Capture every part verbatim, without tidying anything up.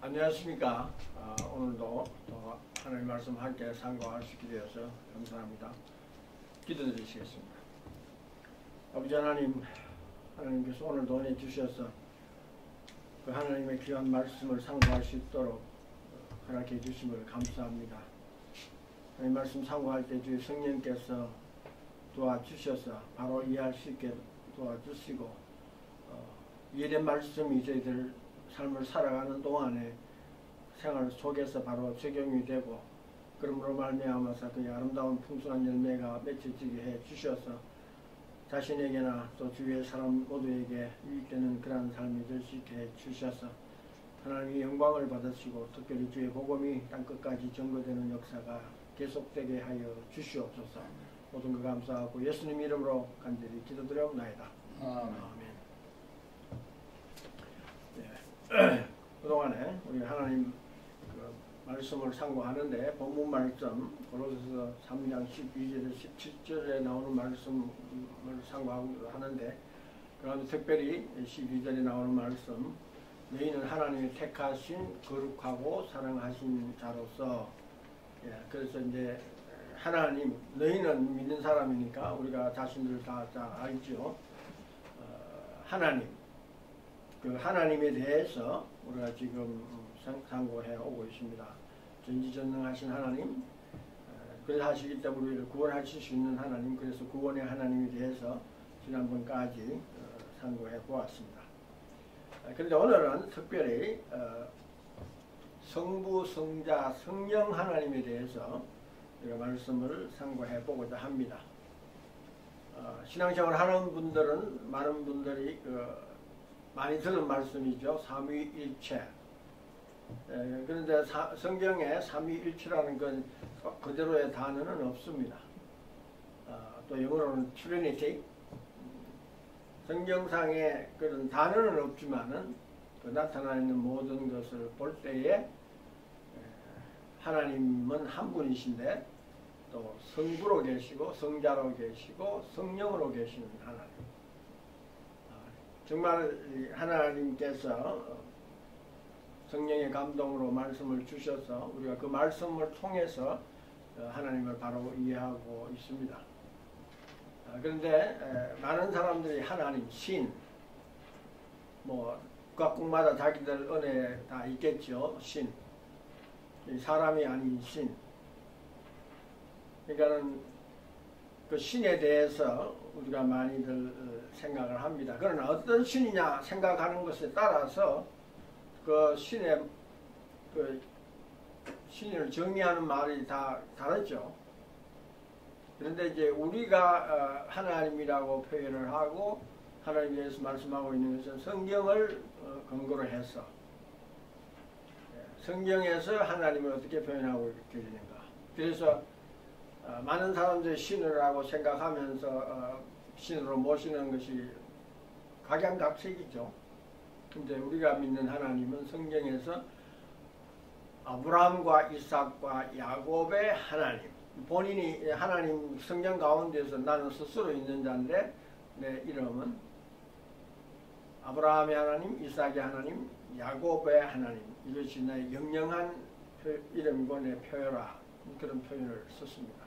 안녕하십니까. 아, 오늘도 또 하나님 말씀 함께 상고할 수 있게 되어서 감사합니다. 기도드리시겠습니다. 아버지 하나님, 하나님께서 오늘도 은혜 주셔서 그 하나님의 귀한 말씀을 상고할 수 있도록 허락해 주심을 감사합니다. 하나님 말씀 상고할 때 주의 성령께서 도와주셔서 바로 이해할 수 있게 도와주시고 어, 이해된 말씀이 저희들 삶을 살아가는 동안에 생활 속에서 바로 적용이 되고 그러므로 말미암아서 그의 아름다운 풍성한 열매가 맺혀지게 해 주셔서 자신에게나 또 주위의 사람 모두에게 유익되는 그러한 삶이 될 수 있게 해 주셔서 하나님의 영광을 받으시고 특별히 주의 복음이 땅끝까지 전거되는 역사가 계속되게 하여 주시옵소서. 모든 것 감사하고 예수님 이름으로 간절히 기도드려옵나이다. 아멘. 네. 그동안에 우리 하나님 그 말씀을 상고하는데 본문 말씀 고로새서 삼 장 십이 절에서 십칠 절에 나오는 말씀을 상고하고 하는데 그 다음에 특별히 십이 절에 나오는 말씀 너희는 하나님이 택하신 거룩하고 사랑하신 자로서 예, 그래서 이제 하나님 너희는 믿는 사람이니까 우리가 자신들 다, 다 알죠. 어, 하나님 그 하나님에 대해서 우리가 지금 상고해 오고 있습니다. 전지전능하신 하나님, 그래서 하시기 때문에 우리를 구원하실 수 있는 하나님, 그래서 구원의 하나님에 대해서 지난번까지 상고해 보았습니다. 그런데 오늘은 특별히 성부, 성자, 성령 하나님에 대해서 우리가 말씀을 상고해 보고자 합니다. 신앙생활 하는 분들은 많은 분들이 그 많이 들은 말씀이죠. 삼위일체. 에, 그런데 사, 성경에 삼위일체라는 건 그대로의 단어는 없습니다. 어, 또 영어로는 Trinity. 성경상에 그런 단어는 없지만은 그 나타나 있는 모든 것을 볼 때에 에, 하나님은 한 분이신데 또 성부로 계시고 성자로 계시고 성령으로 계시는 하나님. 정말 하나님께서 성령의 감동으로 말씀을 주셔서 우리가 그 말씀을 통해서 하나님을 바로 이해하고 있습니다. 그런데 많은 사람들이 하나님, 신, 뭐 각국마다 자기들 은혜 다 있겠죠. 신, 사람이 아닌 신. 그러니까는 그 신에 대해서 우리가 많이들 생각을 합니다. 그러나 어떤 신이냐 생각하는 것에 따라서 그 신의 그 신을 정의하는 말이 다 다르죠. 그런데 이제 우리가 하나님이라고 표현을 하고 하나님에 대해서 말씀하고 있는 것은 성경을 근거로 해서 성경에서 하나님을 어떻게 표현하고 계시는가. 그래서 어, 많은 사람들이 신이라고 생각하면서 어, 신으로 모시는 것이 각양각색이죠. 근데 우리가 믿는 하나님은 성경에서 아브라함과 이삭과 야곱의 하나님, 본인이 하나님 성경 가운데서 나는 스스로 있는 자인데 내 이름은 아브라함의 하나님, 이삭의 하나님, 야곱의 하나님, 이것이 나의 영영한 이름이고 내 표현라 그런 표현을 썼습니다.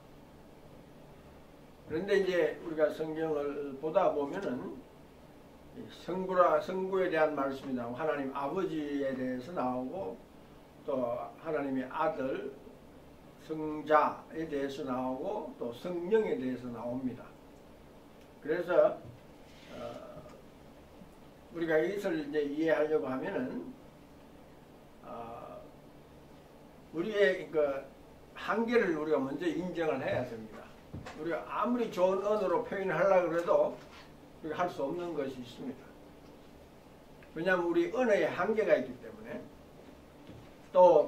그런데 이제 우리가 성경을 보다 보면은 성부라, 성부에 대한 말씀이 나오고 하나님 아버지에 대해서 나오고 또 하나님의 아들 성자에 대해서 나오고 또 성령에 대해서 나옵니다. 그래서 어, 우리가 이것을 이제 이해하려고 하면은 어, 우리의 그 한계를 우리가 먼저 인정을 해야 됩니다. 우리가 아무리 좋은 언어로 표현하려고 해도 우리가 할 수 없는 것이 있습니다. 왜냐하면 우리 언어에 한계가 있기 때문에 또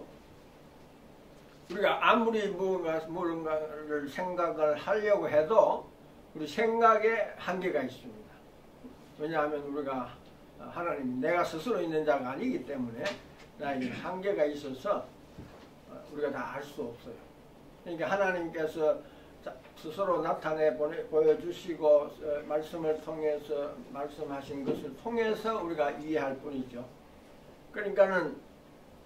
우리가 아무리 뭔가, 뭔가를 생각을 하려고 해도 우리 생각에 한계가 있습니다. 왜냐하면 우리가 하나님 내가 스스로 있는 자가 아니기 때문에 나에게 한계가 있어서 우리가 다 알 수 없어요. 그러니까 하나님께서 스스로 나타내 보내, 보여주시고 어, 말씀을 통해서 말씀하신 것을 통해서 우리가 이해할 뿐이죠. 그러니까는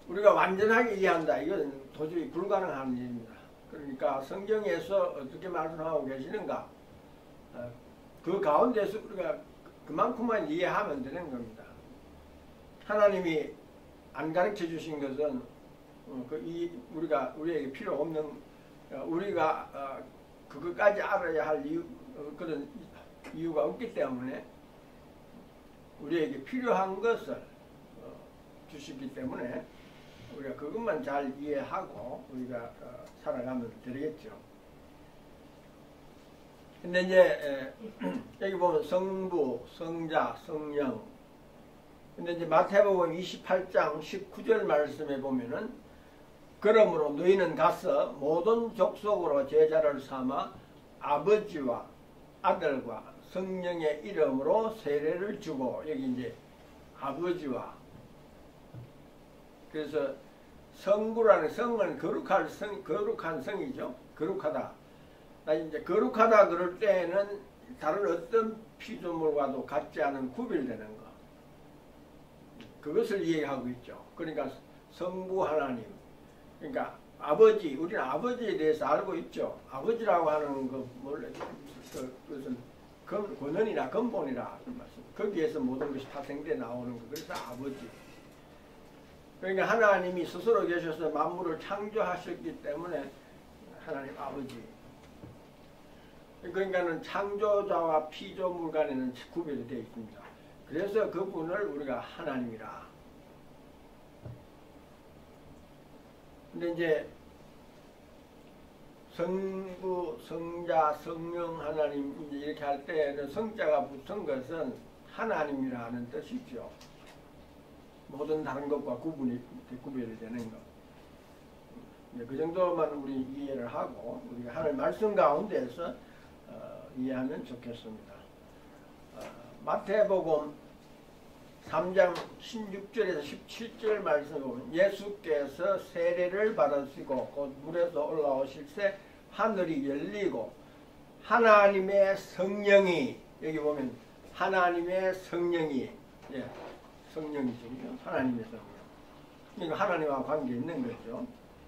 우리가 완전하게 이해한다. 이건 도저히 불가능한 일입니다. 그러니까 성경에서 어떻게 말씀하고 계시는가? 그 가운데서 우리가 그만큼만 이해하면 되는 겁니다. 하나님이 안 가르쳐 주신 것은 그 이 우리가 우리에게 필요 없는, 우리가 그것까지 알아야 할 이유, 그런 이유가 없기 때문에 우리에게 필요한 것을 주시기 때문에 우리가 그것만 잘 이해하고 우리가 살아가면 되겠죠. 근데 이제 여기 보면 성부, 성자, 성령. 근데 이제 마태복음 이십팔 장 십구 절 말씀에 보면은 그러므로 너희는 가서 모든 족속으로 제자를 삼아 아버지와 아들과 성령의 이름으로 세례를 주고, 여기 이제 아버지와, 그래서 성부라는 성은 거룩한 성, 거룩한 성이죠. 거룩하다. 나 이제 거룩하다 그럴 때에는 다른 어떤 피조물과도 같지 않은 구별되는 거. 그것을 이해하고 있죠. 그러니까 성부 하나님. 그러니까 아버지, 우리는 아버지에 대해서 알고 있죠. 아버지라고 하는 거, 원래 그것은 권원이나 근본이라 말씀. 거기에서 모든 것이 파생돼 나오는 거. 그래서 아버지. 그러니까 하나님이 스스로 계셔서 만물을 창조하셨기 때문에 하나님 아버지. 그러니까는 창조자와 피조물 간에는 구별이 되어 있습니다. 그래서 그분을 우리가 하나님이라. 근데 이제 성부, 성자, 성령 하나님 이제 이렇게 할 때는 성자가 붙은 것은 하나님이라는 뜻이죠. 모든 다른 것과 구분이 구별이 되는 것. 그 정도만 우리 이해를 하고 우리가 하나님 말씀 가운데서 어, 이해하면 좋겠습니다. 어, 마태복음 삼 장 십육 절에서 십칠 절 말씀을 보면 예수께서 세례를 받으시고 곧 물에서 올라오실 때 하늘이 열리고 하나님의 성령이, 여기 보면 하나님의 성령이, 예, 성령이죠. 하나님의 성령. 이거 하나님과 관계 있는 거죠.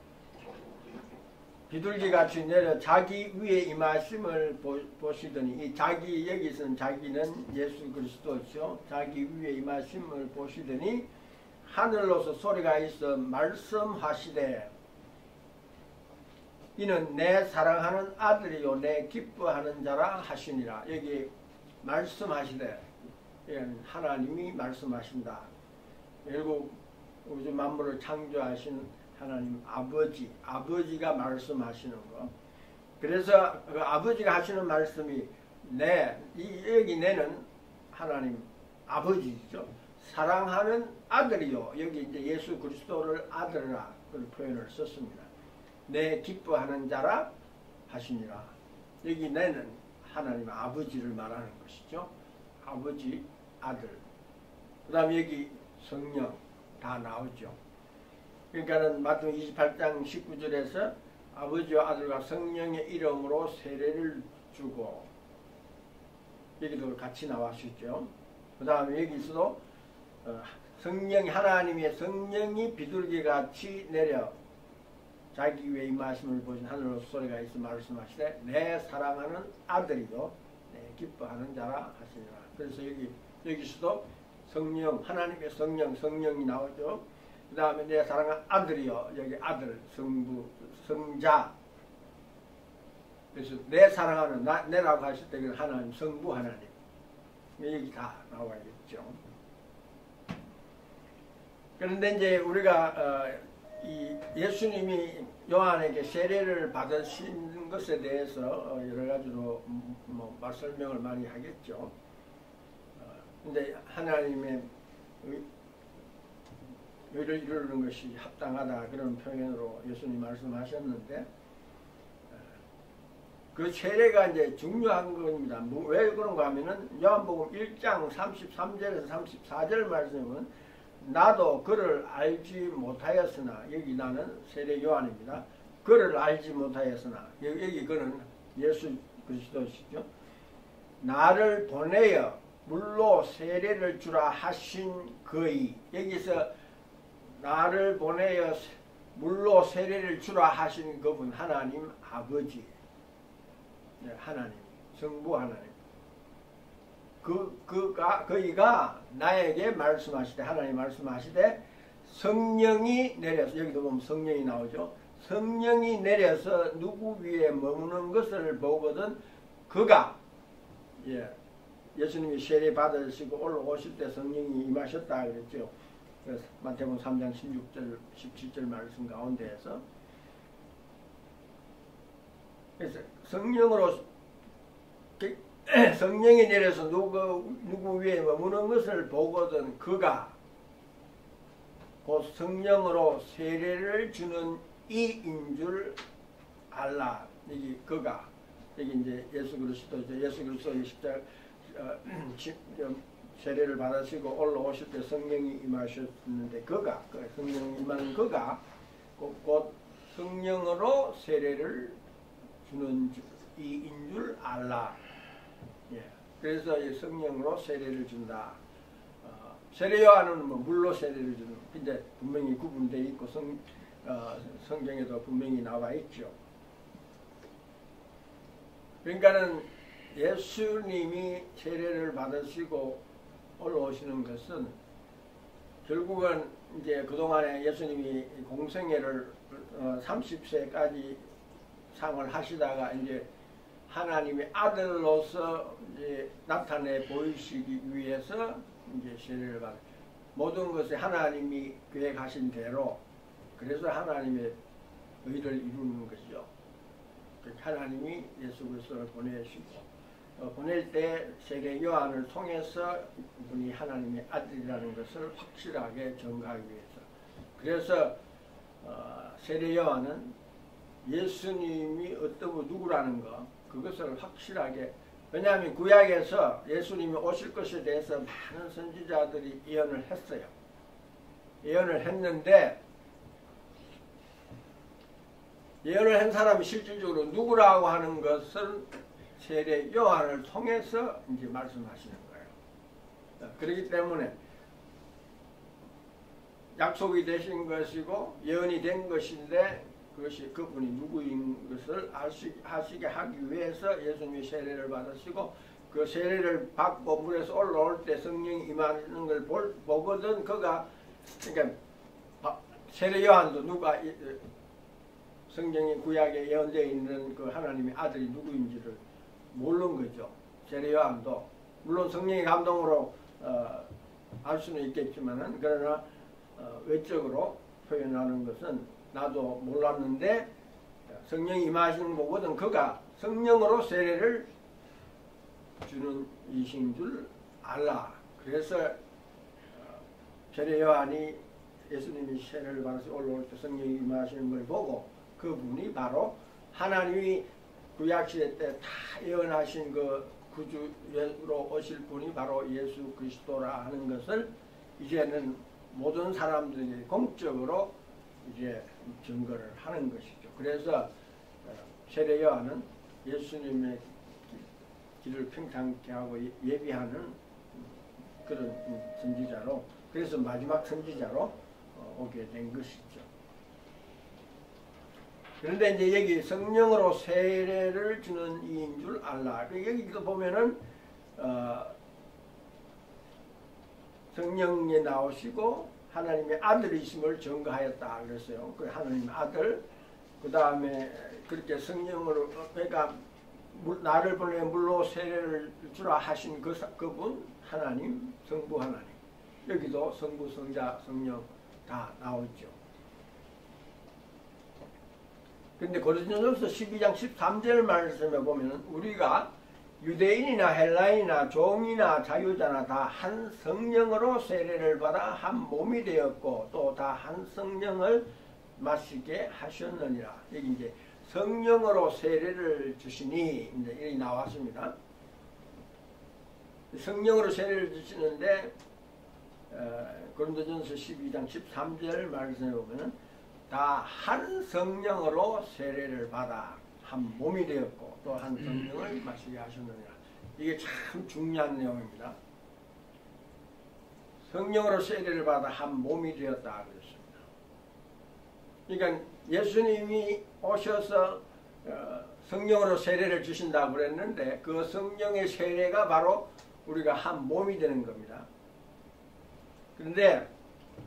비둘기같이 내려 자기 위에 임하심을 보시더니, 이 자기, 여기서는 자기는 예수 그리스도죠. 자기 위에 임하심을 보시더니 하늘로서 소리가 있어 말씀하시되 이는 내 사랑하는 아들이요 내 기뻐하는 자라 하시니라. 여기 말씀하시되, 하나님이 말씀하신다. 결국 우주 만물을 창조하신 하나님 아버지, 아버지가 말씀하시는 거. 그래서 그 아버지가 하시는 말씀이 내, 이 여기 내는 하나님 아버지죠. 사랑하는 아들이요. 여기 이제 예수 그리스도를 아들이라 그 표현을 썼습니다. 내 기뻐하는 자라 하시니라. 여기 내는 하나님 아버지를 말하는 것이죠. 아버지, 아들. 그 다음에 여기 성령 다 나오죠. 그러니까는 마태복음 이십팔 장 십구 절에서 아버지와 아들과 성령의 이름으로 세례를 주고, 여기도 같이 나왔었죠. 그 다음에 여기서도 성령이, 하나님의 성령이 비둘기같이 내려 자기 위에 임하심을 보신 하늘로 소리가 있어 말씀하시되 내 사랑하는 아들이요 내 기뻐하는 자라 하시니라. 그래서 여기, 여기서도 성령, 하나님의 성령, 성령이 나오죠. 그 다음에 내 사랑하는 아들이요, 여기 아들, 성부, 성자. 그래서 내 사랑하는, 나, 내라고 하실 때 하나님, 성부 하나님. 여기 다 나와 있죠. 그런데 이제 우리가 어, 이 예수님이 요한에게 세례를 받으신 것에 대해서 어, 여러 가지로 뭐 말 설명을 많이 하겠죠. 어, 근데 하나님의 의를 이루는 것이 합당하다 그런 표현으로 예수님 말씀하셨는데, 그 세례가 이제 중요한 겁니다. 뭐, 왜 그런가 하면은 요한복음 일 장 삼십삼 절에서 삼십사 절 말씀은 나도 그를 알지 못하였으나, 여기 나는 세례 요한입니다. 그를 알지 못하였으나, 여기, 여기 그는 예수 그리스도시죠. 나를 보내어 물로 세례를 주라 하신 그의, 여기서 나를 보내어 물로 세례를 주라 하신 그분 하나님 아버지, 네, 하나님, 성부 하나님. 그, 그가, 그이가 나에게 말씀하시되, 하나님 말씀하시되, 성령이 내려서, 여기도 보면 성령이 나오죠. 성령이 내려서 누구 위에 머무는 것을 보거든 그가, 예, 예수님이 세례 받으시고 올라오실 때 성령이 임하셨다 그랬죠. 그래서 마태복음 삼 장 십육 절, 십칠 절 말씀 가운데에서, 그래서 성령으로, 성령이 내려서 누구, 누구 위에 머무는 것을 보거든 그가 곧 성령으로 세례를 주는 이인 줄 알라. 여기 그가, 여기 이제 예수 그리스도죠. 예수 그리스도의 십자가 어, 세례를 받으시고 올라오실 때 성령이 임하셨는데 그가, 그 성령이 임하는 그가 곧, 곧 성령으로 세례를 주는 이인 줄 알라. 예. 그래서 이 성령으로 세례를 준다. 어, 세례 요한은 뭐 물로 세례를 주는, 근데 분명히 구분되어 있고 성, 어, 성경에도 분명히 나와 있죠. 그러니까는 예수님이 세례를 받으시고 올라오시는 것은 결국은 이제 그동안에 예수님이 공생애를 어, 삼십 세까지 상을 하시다가 이제 하나님의 아들로서 이제 나타내 보이시기 위해서 이제 세례를 받 모든 것에 하나님이 계획하신 대로, 그래서 하나님의 의를 이루는 것이죠. 하나님이 예수 그리스도를 보내시고 어, 보낼 때 세례 요한을 통해서 이분이 하나님의 아들이라는 것을 확실하게 증거하기 위해서. 그래서 어, 세례 요한은 예수님이 어떤 누구라는 것, 그것을 확실하게, 왜냐하면 구약에서 예수님이 오실 것에 대해서 많은 선지자들이 예언을 했어요. 예언을 했는데 예언을 한 사람이 실질적으로 누구라고 하는 것은 세례 요한을 통해서 이제 말씀하시는 거예요. 그렇기 때문에 약속이 되신 것이고 예언이 된 것인데 그것이 그분이 누구인 것을 아시, 하시게 하기 위해서 예수님이 세례를 받으시고 그 세례를 받고 물에서 올라올 때 성령이 임하는 걸 볼, 보거든 그가, 그러니까 세례 요한도 누가 성경의 구약에 예언되어 있는 그 하나님의 아들이 누구인지를 모르는 거죠. 세례 요한도 물론 성령의 감동으로 어, 알 수는 있겠지만은, 그러나 어, 외적으로 표현하는 것은 나도 몰랐는데 성령이 임하시는 거거든 그가 성령으로 세례를 주는 이신 줄 알라. 그래서 어, 세례 요한이 예수님이 세례를 받아서 올라올 때 성령이 임하시는 걸 보고 그분이 바로 하나님이 구약시대 때 다 예언하신 그 구주로 오실 분이 바로 예수 그리스도라 하는 것을 이제는 모든 사람들이 공적으로 이제 증거를 하는 것이죠. 그래서 세례 요한은 예수님의 길을 평탄케 하고 예비하는 그런 선지자로, 그래서 마지막 선지자로 오게 된 것이죠. 그런데 이제 여기 성령으로 세례를 주는 이인 줄 알라. 여기도 보면은 어, 성령에 나오시고 하나님의 아들이심을 증거하였다 그랬어요. 그 하나님의 아들, 그 다음에 그렇게 성령으로, 그러니까 나를 보내 물로 세례를 주라 하신 그, 그분 하나님, 성부 하나님. 여기도 성부, 성자, 성령 다 나오죠. 근데 고린도전서 십이 장 십삼 절 말씀에 보면 우리가 유대인이나 헬라인이나 종이나 자유자나 다 한 성령으로 세례를 받아 한 몸이 되었고 또 다 한 성령을 마시게 하셨느니라. 여기 이제 성령으로 세례를 주시니 이제 여기 나왔습니다. 성령으로 세례를 주시는데 어, 고린도전서 십이 장 십삼 절 말씀에 보면은 다 한 성령으로 세례를 받아 한 몸이 되었고 또 한 성령을 마시게 하셨느니라. 이게 참 중요한 내용입니다. 성령으로 세례를 받아 한 몸이 되었다 그랬습니다. 그러니까 예수님이 오셔서 어, 성령으로 세례를 주신다고 그랬는데 그 성령의 세례가 바로 우리가 한 몸이 되는 겁니다. 그런데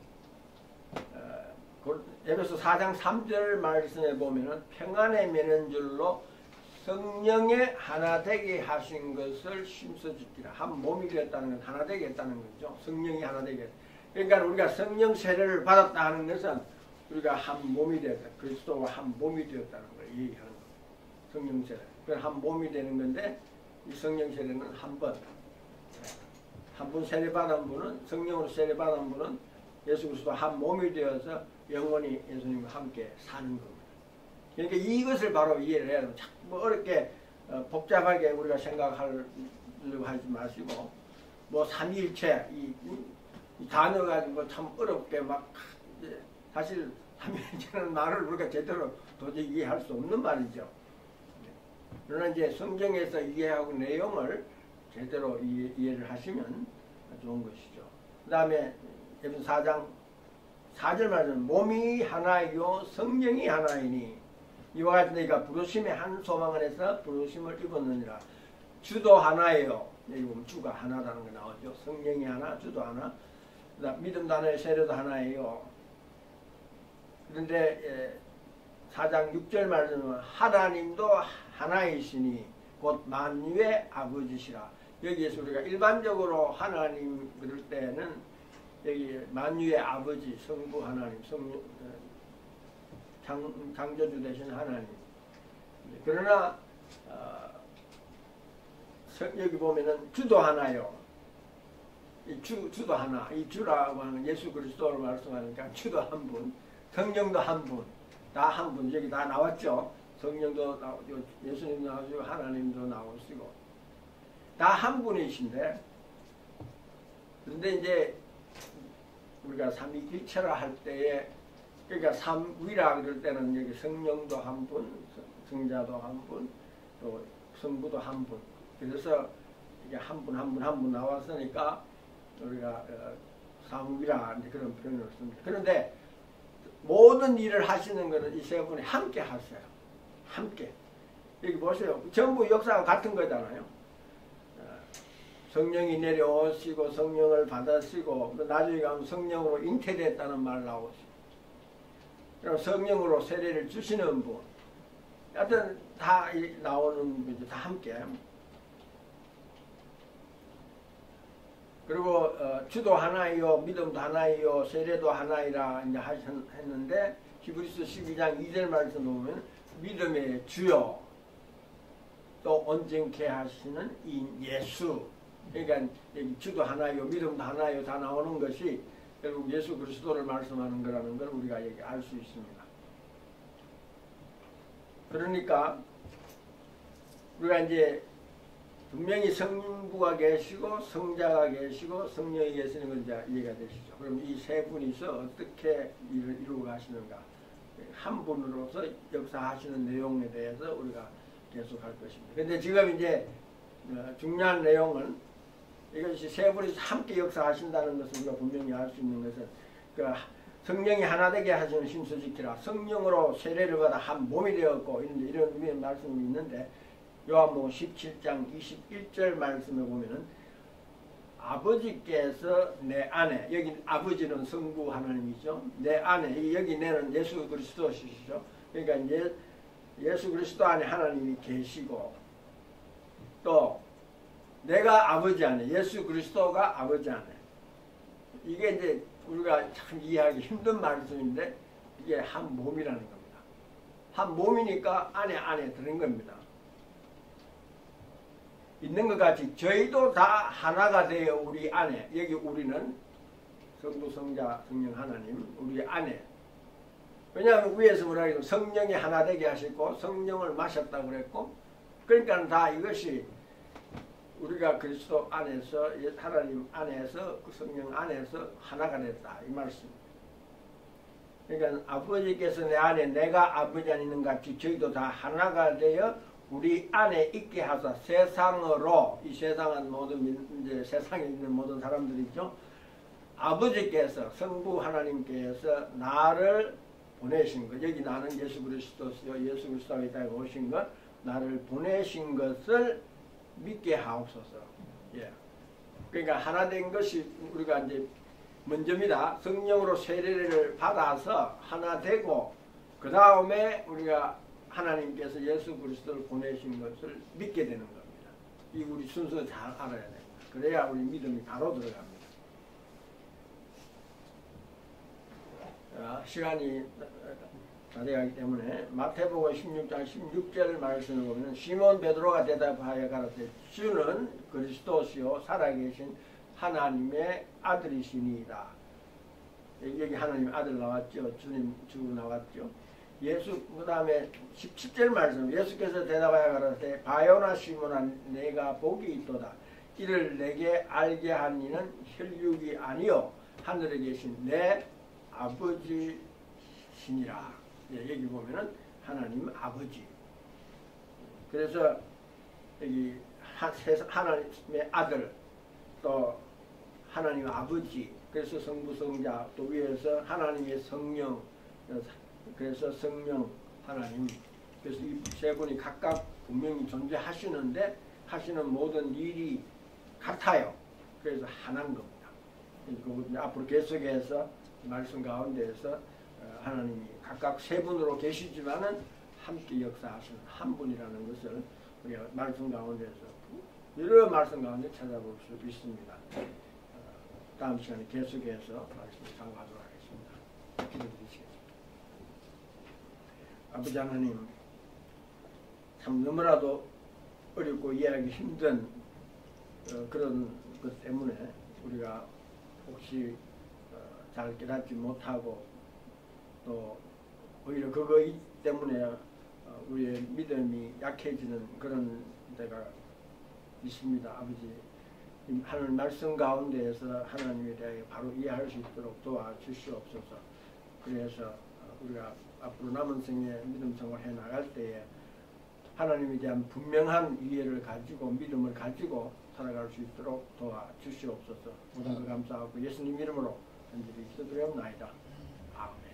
어, 에베소 사 장 삼 절 말씀에 보면은 평안에 매는 줄로 성령의 하나 되게 하신 것을 힘써주기라. 한 몸이 되었다는 건 하나 되게 했다는 거죠. 성령이 하나 되게. 그러니까 우리가 성령 세례를 받았다 하는 것은 우리가 한 몸이 되었다. 그리스도와 한 몸이 되었다는 걸 얘기하는 거예요. 성령 세례. 그건 한 몸이 되는 건데 이 성령 세례는 한 번. 한 번 세례 받은 분은 성령으로 세례 받은 분은 예수 그리스도 한 몸이 되어서 영원히 예수님과 함께 사는 겁니다. 그러니까 이것을 바로 이해를 해야 됩니다. 뭐 어렵게 어, 복잡하게 우리가 생각하려고 하지 마시고 뭐 삼위일체 이, 이 단어 가지고 참 어렵게 막 사실 삼위일체는 말을 우리가 제대로 도저히 이해할 수 없는 말이죠. 그러나 이제 성경에서 이해하고 내용을 제대로 이해, 이해를 하시면 좋은 것이죠. 그 다음에 에베소 사 장 사 절 말씀 몸이 하나이요 성령이 하나이니 이와 같이 너희가 부르심의 한 소망 안에서 부르심을 입었느니라. 주도 하나예요. 여기 보면 주가 하나라는 거 나오죠. 성령이 하나, 주도 하나. 그다음 믿음도 하나예요. 세례도 하나예요. 그런데 사 장 육 절 말씀은 하나님도 하나이시니 곧 만유의 아버지시라. 여기에서 우리가 일반적으로 하나님 그럴 때는 여기 만유의 아버지 성부 하나님 성 장, 창조주 되신 하나님. 그러나 어, 여기 보면은 주도 하나요. 이 주, 주도 하나. 이 주라고 하는 예수 그리스도를 말씀하니까 주도 한 분, 성령도 한 분, 다 한 분. 여기 다 나왔죠. 성령도 나오고 예수님도 나오시고 하나님도 나오시고 다 한 분이신데 그런데 이제 우리가 삼위일체라 할 때에 그러니까 삼위라 그럴 때는 여기 성령도 한 분, 성자도 한 분, 또 성부도 한 분. 그래서 이게 한 분, 한 분, 한 분 나왔으니까 우리가 어, 삼위라 그런 표현을 씁니다. 그런데 모든 일을 하시는 것은 이 세 분이 함께 하세요. 함께. 여기 보세요. 전부 역사가 같은 거잖아요. 성령이 내려오시고 성령을 받으시고 나중에 가면 성령으로 잉태됐다는 말 나오시고 그럼 성령으로 세례를 주시는 분 하여튼 다 나오는 분이죠. 다 함께. 그리고 어, 주도 하나이요 믿음도 하나이요 세례도 하나이라 이제 하셨는데 히브리서 십이 장 이 절 말씀 보면 믿음의 주요 또 온전케 하시는 이 예수. 그러니까 주도 하나요, 믿음도 하나요 다 나오는 것이 결국 예수 그리스도를 말씀하는 거라는 걸 우리가 여기 알 수 있습니다. 그러니까 우리가 이제 분명히 성부가 계시고 성자가 계시고 성령이 계시는 건 이제 이해가 되시죠. 그럼 이 세 분이서 어떻게 일을 이루어 가시는가? 한 분으로서 역사하시는 내용에 대해서 우리가 계속 할 것입니다. 그런데 지금 이제 중요한 내용은 이것이 세 분이 함께 역사하신다는 것을 우리가 분명히 알 수 있는 것은 그 성령이 하나 되게 하시는 힘쓰시키라. 성령으로 세례를 받아 한 몸이 되었고 이런 이런 의미의 말씀이 있는데 요한복음 십칠 장 이십일 절 말씀에 보면은 아버지께서 내 안에 여기 아버지는 성부 하나님이죠. 내 안에 여기 내는 예수 그리스도시죠. 그러니까 예, 예수 그리스도 안에 하나님이 계시고 또 내가 아버지 안에 예수 그리스도가 아버지 안에 이게 이제 우리가 참 이해하기 힘든 말씀인데 이게 한 몸이라는 겁니다. 한 몸이니까 안에 안에 들은 겁니다. 있는 것 같이 저희도 다 하나가 되어 우리 안에 여기 우리는 성부 성자 성령 하나님 우리 안에 왜냐하면 위에서 뭐라 해도 성령이 하나 되게 하시고 성령을 마셨다고 그랬고 그러니까 다 이것이 우리가 그리스도 안에서 하나님 안에서 그 성령 안에서 하나가 됐다 이 말씀. 그러니까 아버지께서 내 안에 내가 아버지 안에 있는 같이 저희도 다 하나가 되어 우리 안에 있게 하사 세상으로 이 세상은 모든 이제 세상에 있는 모든 사람들이죠. 아버지께서 성부 하나님께서 나를 보내신 것. 여기 나는 예수 그리스도시요 예수 그리스도가 이 땅에 오신 것, 나를 보내신 것을 믿게 하옵소서. 예. 그러니까 하나 된 것이 우리가 이제 먼저입니다. 성령으로 세례를 받아서 하나 되고 그 다음에 우리가 하나님께서 예수 그리스도를 보내신 것을 믿게 되는 겁니다. 이 우리 순서 잘 알아야 됩니다. 그래야 우리 믿음이 바로 들어갑니다. 자, 시간이 다 돼가기 때문에 마태복음 십육 장 십육 절 말씀을 보면 시몬 베드로가 대답하여 가라사대 주는 그리스도시요 살아계신 하나님의 아들이시니이다. 여기 하나님 아들 나왔죠. 주님 주 나왔죠. 예수 그 다음에 십칠 절 말씀 예수께서 대답하여 가라사대 바요나 시몬아 내가 복이 있도다. 이를 내게 알게 한 이는 혈육이 아니요 하늘에 계신 내 아버지시니라. 예, 여기 보면은 하나님 아버지. 그래서 여기 하나님의 아들 또 하나님 아버지. 그래서 성부 성자 또 위에서 하나님의 성령. 그래서 성령 하나님. 그래서 이 세 분이 각각 분명히 존재하시는데 하시는 모든 일이 같아요. 그래서 하나인 겁니다. 그리고 앞으로 계속해서 말씀 가운데에서 하나님이 각각 세 분으로 계시지만은 함께 역사하시는 한 분이라는 것을 우리가 말씀 가운데서 여러 말씀 가운데 찾아볼 수 있습니다. 다음 시간에 계속해서 말씀을 상고하도록 하겠습니다. 기도드리시겠습니다. 아버지 하나님, 참 너무나도 어렵고 이해하기 힘든 어, 그런 것 때문에 우리가 혹시 어, 잘 깨닫지 못하고 또 오히려 그거 때문에 어, 우리의 믿음이 약해지는 그런 데가 있습니다. 아버지, 하나님 말씀 가운데에서 하나님에 대해 바로 이해할 수 있도록 도와주시옵소서. 그래서 우리가 앞으로 남은 생에 믿음 생활 해 나갈 때에 하나님에 대한 분명한 이해를 가지고 믿음을 가지고 살아갈 수 있도록 도와주시옵소서. 모든 걸 감사하고 예수님 이름으로 간절히 기도드리옵나이다. 아멘.